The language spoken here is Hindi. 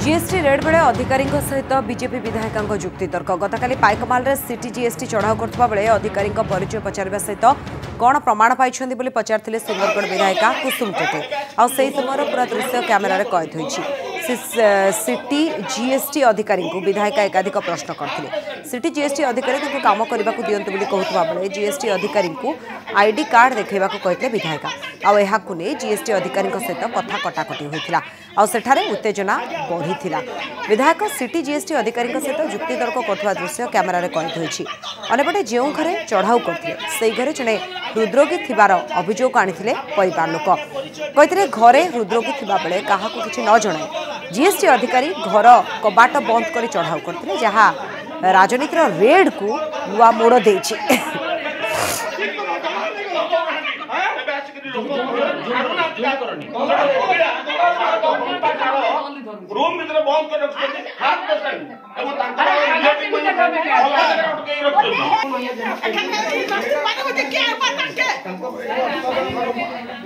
जीएसटी रेड बेले अधिकारी सहित बीजेपी विधायक जुक्ति तर्क गतकाली पाइकमाल सिटी जीएसटी चढ़ाऊ करथिबा बेले अधिकारी परिचय पचारिबा सहित कौन प्रमाण पाइछन्ति बोली पचारथिले सुंदरगढ़ विधायिका कुसुम टेटे आ सेही समय पूरा दृश्य कैमेरा कैद होइछि। सिटी जीएसटी अधिकारी विधायिका एकाधिक प्रश्न करथिले। सिटी जीएसटी अधिकारी काम करने को दिंतु बोली कहूथबा बेले जीएसटी अधिकारी आईडी कार्ड देखा कहते विधायिका आउ जीएसटी अधिकारी सहित कथा कटाकटी होता आ सेठारे उत्तेजना बढ़ी विधायक सिटी जीएसटी अधिकारी सहित जुक्ति तर्क कर दृश्य कैमेरा कैद होइछि। अन्यपटे जो घरे चढ़ाऊ करते से घरे जड़े हृदरोगी थिबार अभियोग आनिथिले परिवार लोक कहते घरे हृदरोगी थिबा बेले काहाकू किछि न जणाई जीएसटी अधिकारी घर कबाट बंद कर चढ़ाऊ करते जहाँ राजनीतिर रेड को नुआ मोड़ देछि। रूम भीतर बंद कर रखछथि हाथ बसाई एवं तांका रिलेटिव